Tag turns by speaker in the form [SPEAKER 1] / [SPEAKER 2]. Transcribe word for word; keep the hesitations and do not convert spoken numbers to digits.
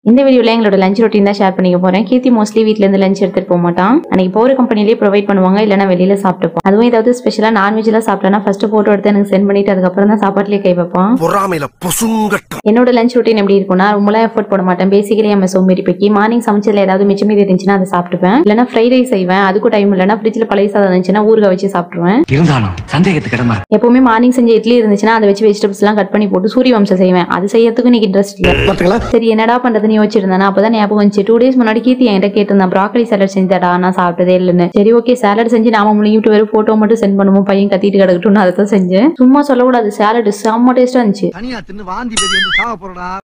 [SPEAKER 1] இந்த வீடியோல எங்களோட லஞ்ச் ரொட்டீன் தான் ஷேர் பண்ணிக்க போறேன். கீர்த்தி மோஸ்ட்லி வீட்ல இருந்து லஞ்ச் எடுத்துட்டு போக மாட்டான். அன்னைக்கு போற கம்பெனிலேயே ப்ரொவைட் பண்ணுவாங்க, இல்லனா வெளியில சாப்பிட்டுப்போம். அதுவும் ஏதாவது ஸ்பெஷலா நான்வெஜ்ல சாப்பிட்டா ஃபர்ஸ்ட் போட்டோ எடுத்து எனக்கு சென்ட் பண்ணிட்டு அதுக்கப்புறம் தான் சாப்பாட்டுலயே கை வைப்பான். என்னோட லஞ்ச் ரொட்டீன் எப்படி இருக்கும்னா, ரொம்பலாம் எஃபோர்ட் போட மாட்டேன். பேசிக்கலி நம்ம சோம்பேறி பக்கி மார்னிங் சமைச்சதுல ஏதாவது மிச்சம் மீதி இருந்துச்சுன்னா அதை சாப்பிட்டுப்பேன். இல்லனா ஃப்ரைட் ரைஸ் செய்வேன், அதுக்கு டைம் இல்லனா ஃப்ரிட்ஜ்ல பழைய சாதம் இருந்துச்சுன்னா ஊறுகாய் வச்சு சாப்பிடுவேன். எப்பவுமே மார்னிங் செஞ்ச இட்லி இருந்துச்சுன்னா அதை வச்சு வெஜிடபிள்ஸ் எல்லாம் கட் பண்ணி போட்டு சூரிய வம்சம் செய்வேன். அது செய்யறதுக்கு எனக்கு இன்ட்ரெஸ்ட் இல்ல. சரி என்னடா பண்றதுன்னு யோசிச்சிருந்தேன். அப்பதான் ஞாபகம் வந்துச்சு, டூ டேஸ் முன்னாடி கீர்த்தி என்கிட்ட கேட்டிருந்தேன் ப்ராக்கலி சாலட் செஞ்சுடா, நான் சாப்பிட்டதே இல்லைன்னு. சரி ஓகே சாலட் செஞ்சு நாம முழுங்கிட்டு வெறும் போட்டோ மட்டும் சென்ட் பண்ணுவோம், பையன் கத்திட்டு கிடக்கட்டும், அதை தான் செஞ்சேன். சும்மா சொல்லக்கூடாது, சாலட் செம்ம டேஸ்டா இருந்துச்சு.